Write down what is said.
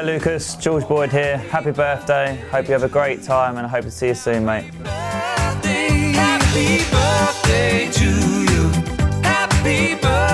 Lucas, George Boyd here. Happy birthday. Hope you have a great time and I hope to see you soon, mate. Happy birthday to you. Happy birthday.